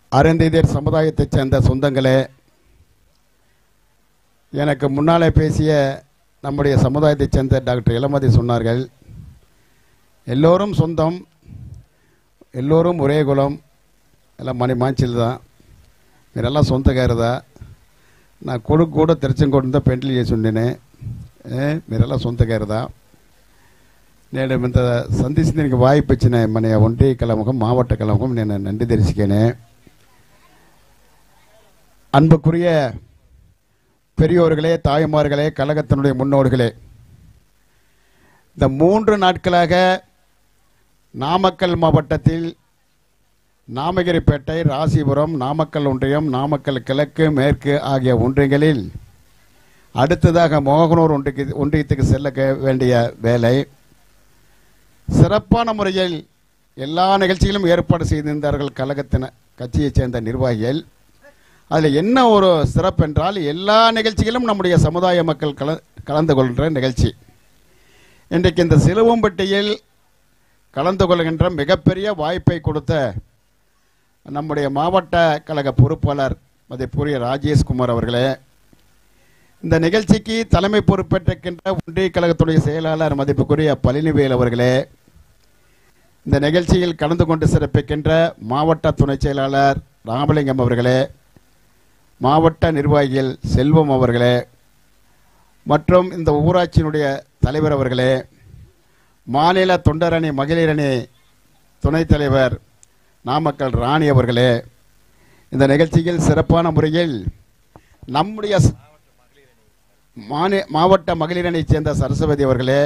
அருந்ததியர் சமுதாயத்தைச் சேர்ந்த சொந்தங்களே, எனக்கு முன்னாலே பேசிய நம்முடைய சமுதாயத்தைச் சேர்ந்த டாக்டர் இளமதி சொன்னார்கள், எல்லோரும் சொந்தம், எல்லோரும் ஒரே குலம், எல்லாம் மணி மாஞ்சில் தான், இதெல்லாம் சொந்தக்காரர் தான். நான் கூட திருச்செங்கோடு தான் பெண்ட்லியை சொன்னேன், మీరెல்லாம் சொந்தக்காரர் தான். నేను ఇంత సంధించడానికి వాయిపు ఇచ్చిన మన ఒంటి కళముఖం மாவட்ட கழகம் నేను நன்றி தெரிவிச்சுக்கேன். அன்புக்குரிய பெரியோர்களே, தாய்மார்களே, கழகத்தினுடைய முன்னோர்களே, இந்த 3 நாட்களாக நாமக்கல் மாவட்டத்தில் நாமகிரிப்பேட்டை, ராசிபுரம், நாமக்கல் ஒன்றியம், நாமக்கல் கிழக்கு, மேற்கு ஆகிய ஒன்றியங்களில் அடுத்ததாக மோகனூர் ஒன்றியத்துக்கு செல்ல வேண்டிய வேலை சிறப்பான முறையில் எல்லா நிகழ்ச்சிகளும் ஏற்பாடு செய்திருந்தார்கள் கழகத்தின கட்சியைச் சேர்ந்த நிர்வாகிகள். அதில் என்ன ஒரு சிறப்பு என்றால், எல்லா நிகழ்ச்சிகளும் நம்முடைய சமுதாய மக்கள் கலந்து கொள்கின்ற நிகழ்ச்சி. இன்றைக்கு இந்த சிலுவம்பட்டியில் கலந்து கொள்கின்ற மிகப்பெரிய வாய்ப்பை கொடுத்த நம்முடைய மாவட்ட கழக பொறுப்பாளர் மதிப்புரிய ராஜேஷ்குமார் அவர்களே, இந்த நிகழ்ச்சிக்கு தலைமை பொறுப்பேற்றிருக்கின்ற ஒன்றிய கழகத்துடைய செயலாளர் மதிப்புக்குரிய பழனிவேல் அவர்களே, இந்த நிகழ்ச்சியில் கலந்து கொண்டு சிறப்பிக்கின்ற மாவட்ட துணை செயலாளர் ராமலிங்கம் அவர்களே, மாவட்ட நிர்வாகிகள் செல்வம் அவர்களே, மற்றும் இந்த ஊராட்சியினுடைய தலைவர் அவர்களே, மாநில தொண்டரணி மகளிரணி துணைத் தலைவர் நாமக்கல் ராணி அவர்களே, இந்த நிகழ்ச்சியில் சிறப்பான முறையில் நம்முடைய மாவட்ட மகளிரணை சேர்ந்த சரஸ்வதி அவர்களே,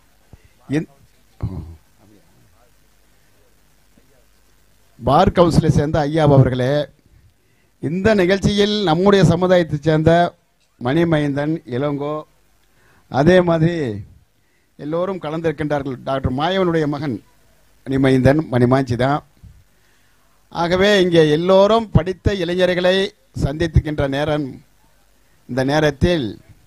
பார் கவுன்சிலை சேர்ந்த ஐயா அவர்களே, இந்த நிகழ்ச்சியில் நம்முடைய சமுதாயத்தைச் சேர்ந்த மணிமைந்தன், இளங்கோ, அதே மாதிரி எல்லோரும் கலந்திருக்கின்றார்கள். டாக்டர் மாயவனுடைய மகன் மணிமைந்தன், மணிமாஞ்சி தான். ஆகவே இங்கே எல்லோரும் படித்த இளைஞர்களை சந்தித்துக்கின்ற நேரம், இந்த நேரத்தில்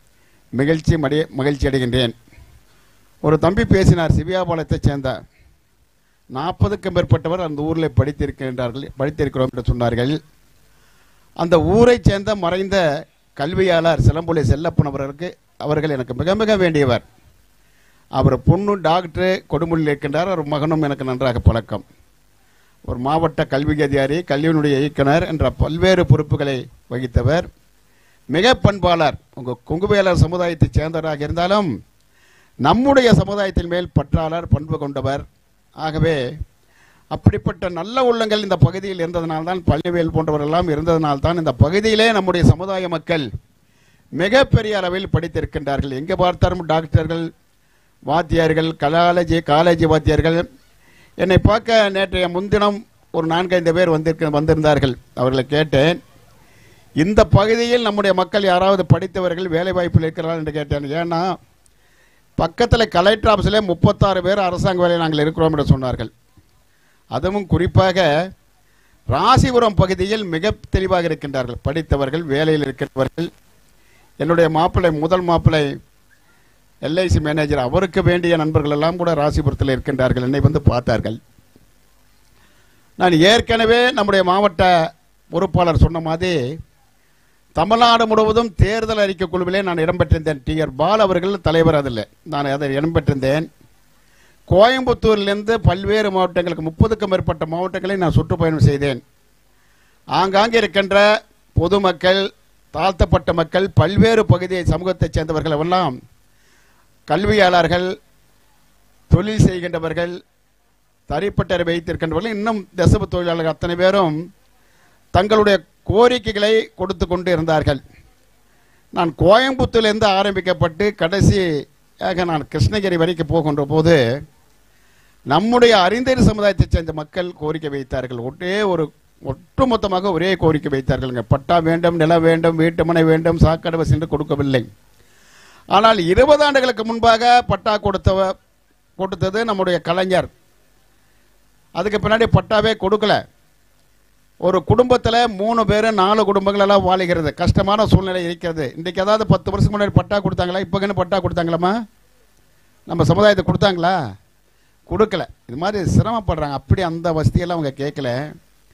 மகிழ்ச்சி அடைகின்றேன். ஒரு தம்பி பேசினார், சிவியாபாளையத்தைச் சேர்ந்த 40க்கும் மேற்பட்டவர் அந்த ஊரில் படித்திருக்கிறோம் என்று சொன்னார்கள். அந்த ஊரைச் சேர்ந்த மறைந்த கல்வியாளர் சிலம்புலி செல்லப்பன் அவர்கள் எனக்கு மிக மிக வேண்டியவர். அவர் பொண்ணு டாக்டர் கொடுமுடியில் இருக்கின்றார். அவர் மகனும் எனக்கு நன்றாக பழக்கம். ஒரு மாவட்ட கல்வி அதிகாரி, கல்வியினுடைய இயக்குனர் என்ற பல்வேறு பொறுப்புகளை வகித்தவர். மிக பண்பாளர். உங்கள் கொங்குவேலர் சமுதாயத்தைச் சேர்ந்தவராக இருந்தாலும் நம்முடைய சமுதாயத்தின் மேல் பற்றாளர், பண்பு கொண்டவர். ஆகவே அப்படிப்பட்ட நல்ல உள்ளங்கள் இந்த பகுதியில் இருந்ததனால்தான், பழனிவேல் போன்றவரெல்லாம் இருந்ததனால்தான் இந்த பகுதியிலே நம்முடைய சமுதாய மக்கள் மிகப்பெரிய அளவில் படித்திருக்கின்றார்கள். எங்கே பார்த்தாலும் டாக்டர்கள், வாத்தியார்கள், காலேஜ் வாத்தியார்கள். என்னை பார்க்க நேற்றைய முன்தினம் ஒரு 4-5 பேர் வந்திருந்தார்கள். அவர்களை கேட்டேன், இந்த பகுதியில் நம்முடைய மக்கள் யாராவது படித்தவர்கள் வேலை வாய்ப்பில் இருக்கிறார்கள் என்று கேட்டேன். ஏன்னா பக்கத்தில் கலெக்டர் ஆஃபீஸிலே 36 பேர் அரசாங்க வேலையில் நாங்கள் இருக்கிறோம் என்று சொன்னார்கள். அதுவும் குறிப்பாக ராசிபுரம் பகுதியில் மிக தெளிவாக இருக்கின்றார்கள் படித்தவர்கள், வேலையில் இருக்கிறவர்கள். என்னுடைய முதல் மாப்பிள்ளை LIC மேனேஜர், அவருக்கு வேண்டிய நண்பர்கள் எல்லாம் கூட ராசிபுரத்தில் இருக்கின்றார்கள். என்னை வந்து பார்த்தார்கள். நான் ஏற்கனவே நம்முடைய மாவட்ட பொறுப்பாளர் சொன்ன மாதிரி தமிழ்நாடு முழுவதும் தேர்தல் அறிக்கை குழுவிலே நான் இடம்பெற்றிருந்தேன். TR பால் அவர்கள் தலைவர். அதில் நான் அதை இடம்பெற்றிருந்தேன். கோயம்புத்தூரிலிருந்து பல்வேறு மாவட்டங்களுக்கு 30க்கும் மேற்பட்ட மாவட்டங்களை நான் சுற்றுப்பயணம் செய்தேன். ஆங்காங்கே இருக்கின்ற பொதுமக்கள், தாழ்த்தப்பட்ட மக்கள், பல்வேறு பகுதியை சமூகத்தைச் சேர்ந்தவர்கள் எல்லாம், கல்வியாளர்கள், தொழில் செய்கின்றவர்கள், தனிப்பட்ட வைத்திருக்கின்றவர்கள், இன்னும் நெசவு தொழிலாளர்கள் அத்தனை பேரும் தங்களுடைய கோரிக்கைகளை கொடுத்து கொண்டு இருந்தார்கள். நான் கோயம்புத்தூரிலிருந்து ஆரம்பிக்கப்பட்டு கடைசியாக நான் கிருஷ்ணகிரி வரைக்கும் போகின்ற போது நம்முடைய அறிந்தர் சமுதாயத்தைச் சேர்ந்த மக்கள் கோரிக்கை வைத்தார்கள். ஒட்டுமொத்தமாக ஒரே கோரிக்கை வைத்தார்கள். பட்டா வேண்டும், நிலம் வேண்டும், வீட்டுமனை வேண்டும், சாக்கடை வசதி என்று கொடுக்கவில்லை. ஆனால் 20 ஆண்டுகளுக்கு முன்பாக பட்டா கொடுத்தது நம்முடைய கலைஞர். அதுக்கு பின்னாடி பட்டாவே கொடுக்கல. ஒரு குடும்பத்தில் 3 பேர் 4 குடும்பங்கள் எல்லாம் வாழுகிறது. கஷ்டமான சூழ்நிலை இருக்கிறது. இன்றைக்கு ஏதாவது 10 வருஷத்துக்கு முன்னாடி பட்டா கொடுத்தாங்களா? இப்போன்னு பட்டா கொடுத்தாங்களாமா? நம்ம சமுதாயத்தை கொடுத்தாங்களா? கொடுக்கல. இது மாதிரி சிரமப்படுறாங்க. அப்படி அந்த வசதியெல்லாம் அவங்க கேட்கல.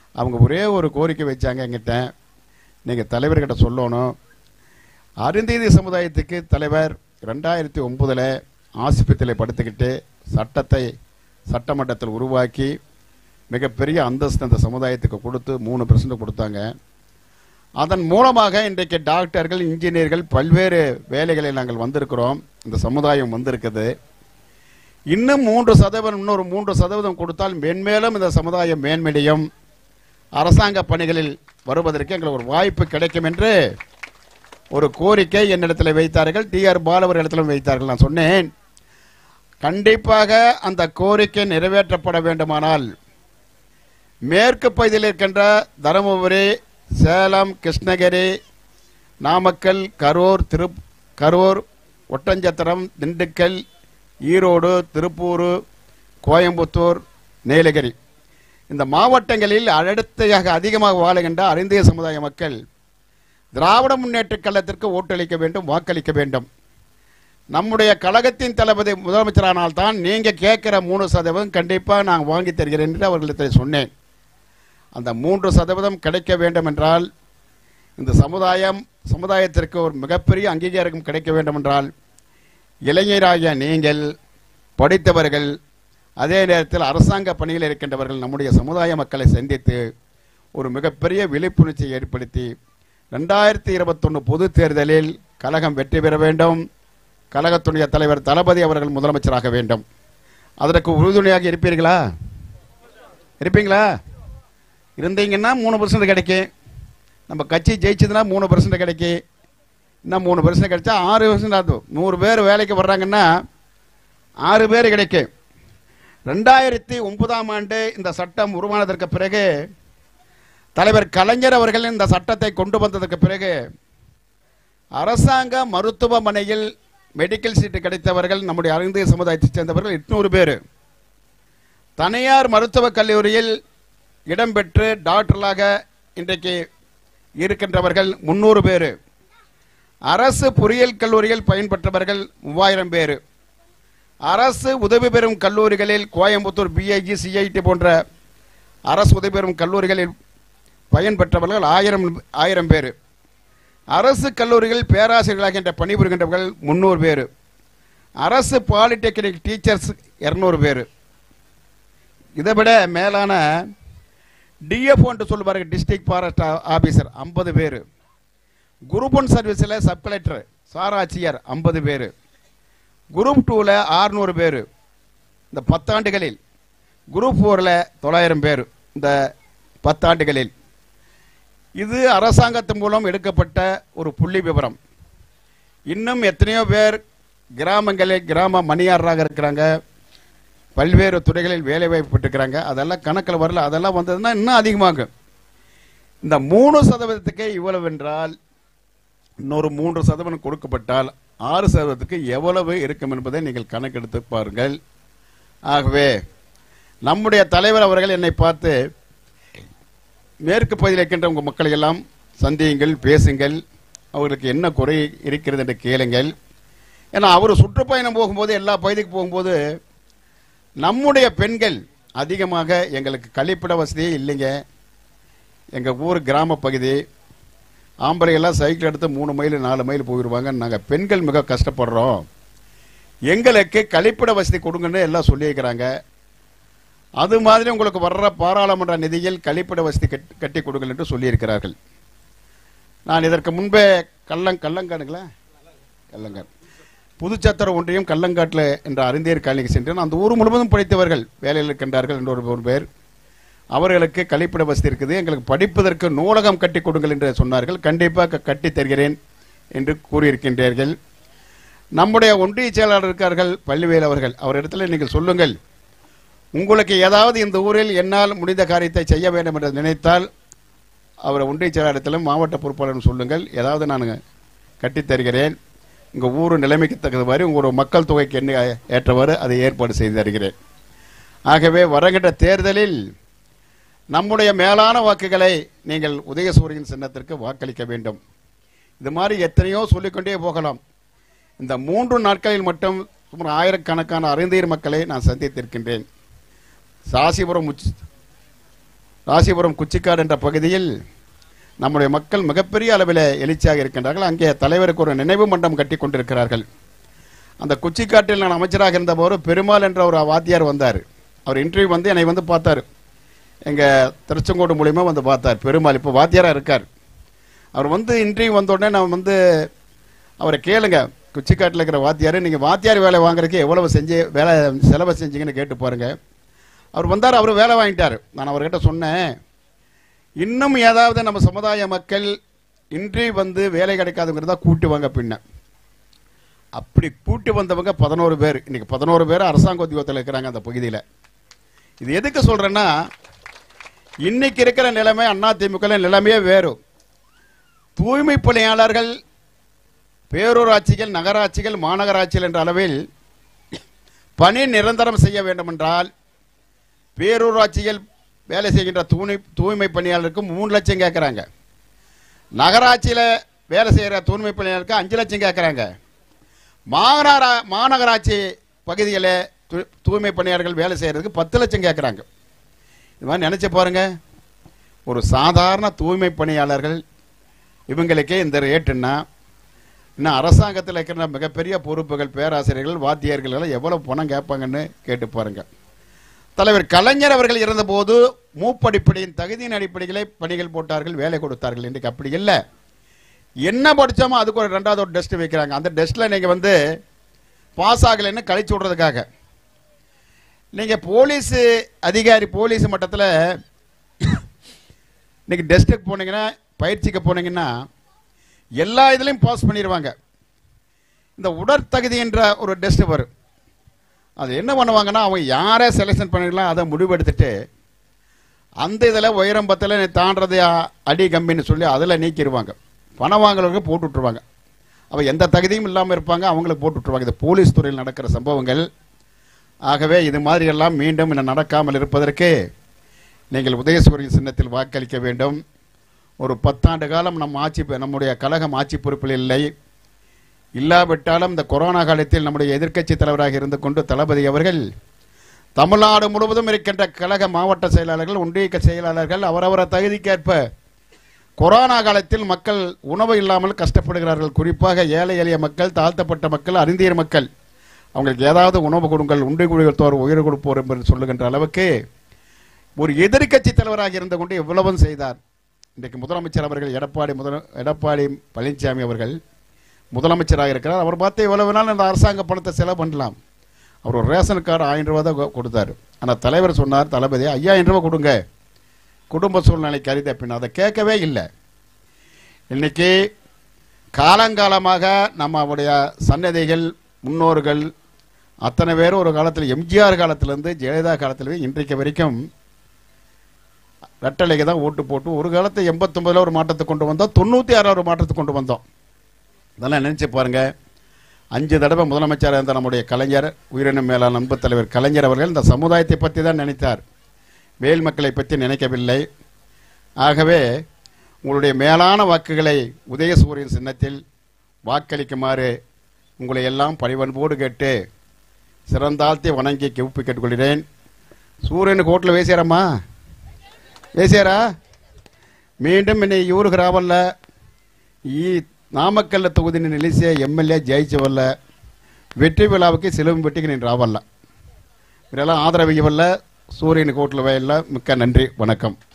அவங்க ஒரே ஒரு கோரிக்கை வச்சாங்க என்கிட்ட, நீங்கள் தலைவர்கிட்ட சொல்லணும். அருந்ததி சமுதாயத்துக்கு தலைவர் 2009 ஆஸ்பத்திரியில் படுத்துக்கிட்டு சட்டமன்றத்தில் உருவாக்கி மிகப்பெரிய அந்தஸ்து அந்த சமுதாயத்துக்கு கொடுத்து 3% கொடுத்தாங்க. அதன் மூலமாக இன்றைக்கு டாக்டர்கள், இன்ஜினியர்கள், பல்வேறு வேலைகளில் நாங்கள் வந்திருக்கிறோம். இந்த சமுதாயம் வந்திருக்குது. இன்னும் 3%, இன்னொரு 3% கொடுத்தால் மென்மேலும் இந்த சமுதாயம் மேன்மடையும், அரசாங்க பணிகளில் வருவதற்கு எங்களுக்கு ஒரு வாய்ப்பு கிடைக்கும் என்று ஒரு கோரிக்கை என்னிடத்தில் வைத்தார்கள். டிஆர் பாலு அவர்களிடத்திலும் வைத்தார்கள். நான் சொன்னேன், கண்டிப்பாக அந்த கோரிக்கை நிறைவேற்றப்பட வேண்டுமானால் மேற்கு பகுதியில் இருக்கின்ற தருமபுரி, சேலம், கிருஷ்ணகிரி, நாமக்கல், கரூர், ஒட்டஞ்சத்திரம், திண்டுக்கல், ஈரோடு, திருப்பூர், கோயம்புத்தூர், நீலகிரி இந்த மாவட்டங்களில் அடுத்ததாக அதிகமாக வாழுகின்ற அருந்திய சமுதாய மக்கள் திராவிட முன்னேற்ற கழகத்திற்கு ஓட்டளிக்க வேண்டும், வாக்களிக்க வேண்டும். நம்முடைய கழகத்தின் தளபதி முதலமைச்சரானால் தான் நீங்க கேட்கிற 3% கண்டிப்பாக நான் வாங்கி தருகிறேன் என்று அவர்களிடத்தில் சொன்னேன். அந்த 3% கிடைக்க வேண்டும் என்றால், இந்த சமுதாயத்திற்கு ஒரு மிகப்பெரிய அங்கீகாரம் கிடைக்க வேண்டும் என்றால், இளைஞராகிய நீங்கள், படித்தவர்கள், அதே நேரத்தில் அரசாங்க பணியில் இருக்கின்றவர்கள் நம்முடைய சமுதாய மக்களை சந்தித்து ஒரு மிகப்பெரிய விழிப்புணர்ச்சியை ஏற்படுத்தி 2021 பொது தேர்தலில் கழகம் வெற்றி பெற வேண்டும். கழகத்துடைய தலைவர் தளபதி அவர்கள் முதலமைச்சராக வேண்டும். அதற்கு உறுதுணையாக இருப்பீர்களா? இருந்தீங்கன்னா 3% கிடைக்கும். நம்ம கட்சி ஜெயிச்சதுன்னா 3% கிடைக்கும். இன்னும் 3% கிடைச்சா 6% ஆகும். 100 பேர் வேலைக்கு வர்றாங்கன்னா 6 பேர் கிடைக்கும். 2009ஆம் ஆண்டு இந்த சட்டம் உருவானதற்கு பிறகு, தலைவர் கலைஞர் அவர்கள் இந்த சட்டத்தை கொண்டு வந்ததற்கு பிறகு, அரசாங்க மருத்துவமனையில் மெடிக்கல் சீட்டு கிடைத்தவர்கள் நம்முடைய அருந்திய சமுதாயத்தைச் சேர்ந்தவர்கள் 800 பேர், தனியார் மருத்துவக் கல்லூரியில் இடம்பெற்று டாக்டர்களாக இன்றைக்கு இருக்கின்றவர்கள் 300 பேர், அரசு பொறியியல் கல்லூரியில் பயன்பெற்றவர்கள் 3000 பேர், அரசு உதவி பெறும் கல்லூரிகளில் கோயம்புத்தூர் பிஐஜி, சிஐடி போன்ற அரசு உதவி பெறும் கல்லூரிகளில் பயன்பெற்றவர்கள் 1000 பேர், அரசு கல்லூரிகளில் பேராசிரியர்களாக பணிபுரிகின்றவர்கள் 300 பேர், அரசு பாலிடெக்னிக் டீச்சர்ஸ் 200 பேர். இதை விட மேலான டிஎஃப் என்று சொல்லுவார்கள், டிஸ்ட்ரிக்ட் ஃபாரஸ்ட் ஆபீசர் 50 பேர், குரூப் 1 சர்வீஸில் சப் கலெக்டர், சாராட்சியர் 50 பேர், குரூப் 2ல 600 பேர் இந்த 10 ஆண்டுகளில், குரூப் 4ல 900 பேர் இந்த 10 ஆண்டுகளில். இது அரசாங்கத்தின் மூலம் எடுக்கப்பட்ட ஒரு புள்ளி விவரம். இன்னும் எத்தனையோ பேர் கிராமங்களில் கிராம மணியாளராக இருக்கிறாங்க, பல்வேறு துறைகளில் வேலை வாய்ப்பு பெற்றுக்கிறாங்க. அதெல்லாம் கணக்கில் வரல. அதெல்லாம் வந்ததுன்னா இன்னும் அதிகமாகும். இந்த 3%க்கு இவ்வளவு என்றால், இன்னொரு 3% கொடுக்கப்பட்டால் 6%க்கு எவ்வளவு இருக்கும் என்பதை நீங்கள் கணக்கெடுத்து பாருங்கள். ஆகவே நம்முடைய தலைவர் அவர்கள் என்னை பார்த்து, மேற்கு பகுதியில் இருக்கின்ற உங்கள் மக்களை எல்லாம் சந்தியுங்கள், பேசுங்கள், அவர்களுக்கு என்ன குறை இருக்கிறது என்று கேளுங்கள். ஏன்னா அவர் சுற்றுப்பயணம் போகும்போது, எல்லா பகுதிக்கு போகும்போது நம்முடைய பெண்கள் அதிகமாக எங்களுக்கு கழிப்பிட வசதியே இல்லைங்க, எங்கள் ஊர் கிராம பகுதி, ஆம்பளையெல்லாம் சைக்கிள் எடுத்து 3 மைல் 4 மைல் போயிடுவாங்க, நாங்கள் பெண்கள் மிக கஷ்டப்படுறோம், எங்களுக்கு கழிப்பிட வசதி கொடுங்கன்னு எல்லாம் சொல்லியிருக்கிறாங்க. அது மாதிரி உங்களுக்கு வர்ற பாராளுமன்ற நிதியில் கழிப்பிட வசதி கட்டி கொடுங்கள் என்று சொல்லியிருக்கிறார்கள். நான் இதற்கு முன்பே கல்லங்காடுங்களா புதுச்சத்திர ஒன்றியம் கல்லங்காட்டில் என்ற அறிஞர் காலனிக்கு சென்றேன். அந்த ஊர் முழுவதும் படித்தவர்கள் வேலையில் இருக்கின்றார்கள் என்று ஒரு பேர். அவர்களுக்கு கழிப்பிட வசதி இருக்குது, எங்களுக்கு படிப்பதற்கு நூலகம் கட்டி கொடுங்கள் என்று சொன்னார்கள். கண்டிப்பாக கட்டி தருகிறேன் என்று கூறியிருக்கின்றீர்கள். நம்முடைய ஒன்றிய செயலாளர் இருக்கார்கள் பள்ளிவேல் அவர்கள், அவரிடத்தில் நீங்கள் சொல்லுங்கள், உங்களுக்கு ஏதாவது இந்த ஊரில் என்னால் முடிந்த காரியத்தை செய்ய வேண்டும் என்று நினைத்தால் அவர் ஒன்றிய செயலாளரிடத்திலும் மாவட்ட பொறுப்பாளரும் சொல்லுங்கள், ஏதாவது நான் கட்டித் தருகிறேன், உங்கள் ஊர் நிலைமைக்கு தகுந்தவாறு உங்களோட மக்கள் தொகைக்கு என்ன ஏற்றவாறு அதை ஏற்பாடு செய்து தருகிறேன். ஆகவே வருகின்ற தேர்தலில் நம்முடைய மேலான வாக்குகளை நீங்கள் உதயசூரியன் சின்னத்திற்கு வாக்களிக்க வேண்டும். இது மாதிரி எத்தனையோ சொல்லிக்கொண்டே போகலாம். இந்த 3 நாட்களில் மட்டும் சுமார் ஆயிரக்கணக்கான அருந்தீர் மக்களை நான் சந்தித்திருக்கின்றேன். சாசிபுரம் ராசிபுரம் குச்சிக்காடு என்ற பகுதியில் நம்முடைய மக்கள் மிகப்பெரிய அளவில் எழுச்சியாக இருக்கின்றார்கள். அங்கே தலைவருக்கு ஒரு நினைவு மண்டபம் கட்டி கொண்டிருக்கிறார்கள். அந்த குச்சிக்காட்டில் நான் அமைச்சராக இருந்தபோது பெருமாள் என்ற ஒரு வாத்தியார் வந்தார். அவர் இன்டர்வியூ வந்து என்னை வந்து பார்த்தார். எங்கள் திருச்செங்கோடு மூலியமாக வந்து பார்த்தார். பெருமாள் இப்போ வாத்தியாராக இருக்கார். அவர் வந்து இன்டர்வியூ வந்த உடனே நான் வந்து அவரை கேளுங்க, குச்சிக்காட்டில் இருக்கிற வாத்தியார், நீங்கள் வாத்தியார் வேலை வாங்குறதுக்கு எவ்வளவு வேலை செலவு செஞ்சீங்கன்னு கேட்டு பாருங்க. அவர் வந்தார், அவர் வேலை வாங்கிட்டார். நான் அவர்கிட்ட சொன்னேன், இன்னும் ஏதாவது நம்ம சமுதாய மக்கள் இன்றி வந்து வேலை கிடைக்காதுங்கிறதா கூட்டுவாங்க. பின்ன அப்படி கூட்டி வந்தவங்க 11 பேர். இன்னைக்கு 11 பேர் அரசாங்க உத்தியோகத்தில் இருக்கிறாங்க அந்த பகுதியில். இது எதுக்கு சொல்றேன்னா, இன்னைக்கு இருக்கிற நிலைமை அதிமுக நிலைமையே வேறு. தூய்மை பணியாளர்கள் பேரூராட்சிகள், நகராட்சிகள், மாநகராட்சிகள் என்ற அளவில் பணி நிரந்தரம் செய்ய வேண்டும் என்றால் பேரூராட்சிகள் வேலை செய்கின்ற தூய்மை பணியாளருக்கு 3 லட்சம் கேட்குறாங்க. நகராட்சியில் வேலை செய்கிற தூய்மை பணியாளருக்கு 5 லட்சம் கேட்குறாங்க. மாநகராட்சி பகுதியில் தூய்மை பணியாளர்கள் வேலை செய்கிறதுக்கு 10 லட்சம் கேட்குறாங்க. இது மாதிரி நினச்சி பாருங்க, ஒரு சாதாரண தூய்மை பணியாளர்கள் இவங்களுக்கே இந்த ரேட்டுன்னா இன்னும் அரசாங்கத்தில் இருக்கிற மிகப்பெரிய பொறுப்புகள், பேராசிரியர்கள், வாத்தியார்கள் எவ்வளவு பணம் கேட்பாங்கன்னு கேட்டு பாருங்க. தலைவர் கலைஞர் அவர்கள் இருந்தபோது மூப்படிப்படையின் தகுதியின் அடிப்படையிலே பணிகள் போட்டார்கள், வேலை கொடுத்தார்கள். இன்றைக்கு அப்படி இல்லை. என்ன படித்தோமோ அதுக்கு ஒரு 2வது ஒரு டெஸ்ட் வைக்கிறாங்க. அந்த டெஸ்ட்டில் நீங்கள் வந்து பாஸ் ஆகலைன்னு கழிச்சு விடுறதுக்காக. நீங்கள் போலீஸ் அதிகாரி, போலீஸ் மட்டத்தில் இன்னைக்கு டெஸ்ட்டுக்கு போனீங்கன்னா, பயிற்சிக்கு போனீங்கன்னா எல்லா இதுலையும் பாஸ் பண்ணிடுவாங்க. இந்த உடற்தகுதி என்ற ஒரு டெஸ்ட் வரும். அது என்ன பண்ணுவாங்கன்னா, அவங்க யாரை செலெக்ஷன் பண்ணிடலாம் அதை முடிவெடுத்துட்டு அந்த இதில் உயரம் 10 தாண்டது அடி கம்மின்னு சொல்லி அதில் நீக்கிடுவாங்க. பணம் வாங்குறவங்க போட்டு விட்டுருவாங்க. அவ எந்த தகுதியும் இல்லாமல் இருப்பாங்க, அவங்களுக்கு போட்டு விட்டுருவாங்க. இது போலீஸ் துறையில் நடக்கிற சம்பவங்கள். ஆகவே இது மாதிரியெல்லாம் மீண்டும் இன்னும் நடக்காமல் இருப்பதற்கு நீங்கள் உதயசூரியன் சின்னத்தில் வாக்களிக்க வேண்டும். ஒரு 10 ஆண்டு காலம் நம்முடைய கழகம் ஆட்சி பொறுப்பில் இல்லை. இல்லாவிட்டாலும் இந்த கொரோனா காலத்தில் நம்முடைய எதிர்க்கட்சி தலைவராக இருந்து கொண்டு தளபதி அவர்கள் தமிழ்நாடு முழுவதும் இருக்கின்ற கழக மாவட்ட செயலாளர்கள், ஒன்றிய செயலாளர்கள் அவரவர தகுதிக்கேற்ப கொரோனா காலத்தில் மக்கள் உணவு இல்லாமல் கஷ்டப்படுகிறார்கள். குறிப்பாக ஏழை எளிய மக்கள், தாழ்த்தப்பட்ட மக்கள், அருந்தியர் மக்கள், அவங்களுக்கு ஏதாவது உணவு கொடுங்கள், உண்டை குடித்தோர் உயிர் கொடுப்போர் என்று சொல்லுகின்ற அளவுக்கு ஒரு எதிர்க்கட்சி தலைவராக இருந்து கொண்டு எவ்வளவும் செய்தார். இன்றைக்கு முதலமைச்சர் அவர்கள் எடப்பாடி பழனிசாமி அவர்கள் முதலமைச்சராக இருக்கிறார். அவர் பார்த்து எவ்வளவு நாள் இந்த அரசாங்க பணத்தை செலவு பண்ணலாம். அவர் ஒரு ரேஷன் கார்டு 1000 ரூபா தான் கொடுத்தாரு. ஆனால் தலைவர் சொன்னார், தளபதி 5000 ரூபா கொடுங்க, குடும்ப சூழ்நிலை கருதி. பின் அதை கேட்கவே இல்லை. இன்னைக்கு காலங்காலமாக நம்முடைய சன்னதிகள், முன்னோர்கள் அத்தனை பேரும் ஒரு காலத்தில் எம்ஜிஆர் காலத்திலேருந்து ஜெயலலிதா காலத்திலேருந்து இன்றைக்கு வரைக்கும் ரெட்டலைக்கு தான் ஓட்டு போட்டு ஒரு காலத்தை 89 ஒரு மாற்றத்தை கொண்டு வந்தோம், 96 ஒரு மாற்றத்தை கொண்டு வந்தோம். இதெல்லாம் நினைச்சு பாருங்க. 5 தடவை முதலமைச்சராக இருந்த நம்முடைய கலைஞர், உயிரின மேலான அன்பு தலைவர் கலைஞர் அவர்கள் இந்த சமுதாயத்தை பற்றி தான் நினைத்தார், மேல் மக்களை பற்றி நினைக்கவில்லை. ஆகவே உங்களுடைய மேலான வாக்குகளை உதயசூரியன் சின்னத்தில் வாக்களிக்குமாறு உங்களை எல்லாம் பணிவன்போடு கேட்டு சிறந்தாழ்த்தி வணங்கி கெவுப்பி கேட்டுக்கொள்கிறேன். சூரியனுக்கு ஓட்டில் வேசியாரம்மா, வேசியாரா? மீண்டும் என்னை ஊருக்கு ராவல்ல, நாமக்கல்ல தொகுதி நிலைசிய எம்எல்ஏ ஜெயிச்சவல்ல, வெற்றி விழாவுக்கு சிலுவும் வெட்டிக்கு நீ ராவல்ல, இதெல்லாம் ஆதரவு வல்ல சூரியனுக்கு ஓட்டில் வயல்ல. மிக்க நன்றி, வணக்கம்.